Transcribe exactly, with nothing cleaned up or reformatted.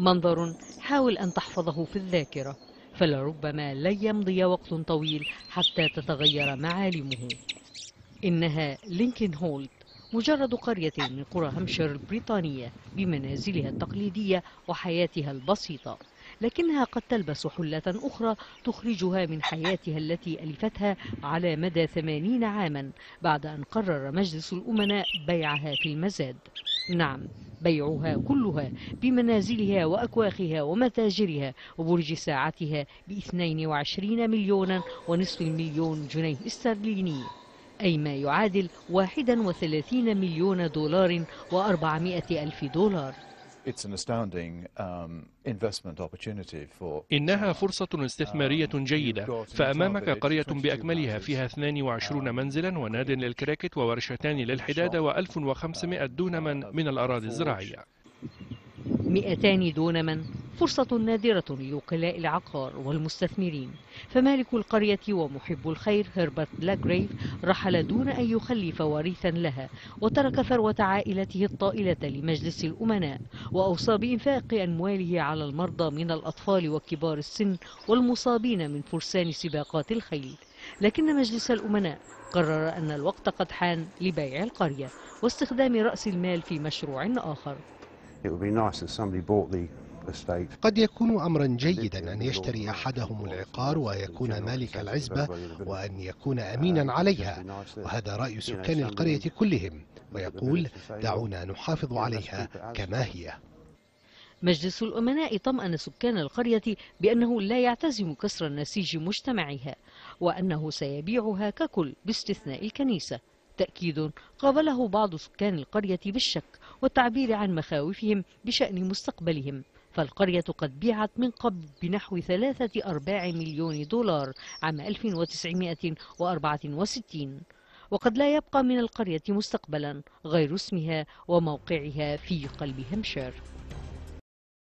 منظر حاول أن تحفظه في الذاكرة، فلربما لن يمضي وقت طويل حتى تتغير معالمه. إنها لينكن هولت، مجرد قرية من قرى هامشير البريطانية بمنازلها التقليدية وحياتها البسيطة، لكنها قد تلبس حلة أخرى تخرجها من حياتها التي ألفتها على مدى ثمانين عاما بعد أن قرر مجلس الأمناء بيعها في المزاد. نعم، بيعها كلها بمنازلها وأكواخها ومتاجرها وبرج ساعتها باثنين وعشرين مليونا ونصف المليون جنيه استرليني، أي ما يعادل واحد وثلاثين مليون دولار وأربعمائة ألف دولار. إنها فرصة استثمارية جيدة، فأمامك قرية بأكملها فيها اثنين وعشرين منزلا وناد للكراكت وورشتان للحدادة وألف وخمسمائة دونما من الأراضي الزراعية. مئتان دونما، فرصة نادرة لوكلاء العقار والمستثمرين، فمالك القرية ومحب الخير هربرت بلاكغريف رحل دون أن يخلف وريثا لها، وترك ثروة عائلته الطائلة لمجلس الأمناء، وأوصى بإنفاق أمواله على المرضى من الأطفال وكبار السن والمصابين من فرسان سباقات الخيل. لكن مجلس الأمناء قرر أن الوقت قد حان لبيع القرية واستخدام رأس المال في مشروع آخر. قد يكون أمرا جيدا أن يشتري أحدهم العقار ويكون مالك العزبة وأن يكون أمينا عليها، وهذا رأي سكان القرية كلهم، ويقول دعونا نحافظ عليها كما هي. مجلس الأمناء طمأن سكان القرية بأنه لا يعتزم كسر نسيج مجتمعها، وأنه سيبيعها ككل باستثناء الكنيسة، تأكيد قابله بعض سكان القرية بالشك والتعبير عن مخاوفهم بشأن مستقبلهم، فالقرية قد بيعت من قبل بنحو ثلاثة أرباع مليون دولار عام ألف وتسعمائة وأربعة وستين، وقد لا يبقى من القرية مستقبلا غير اسمها وموقعها في قلب هامشير.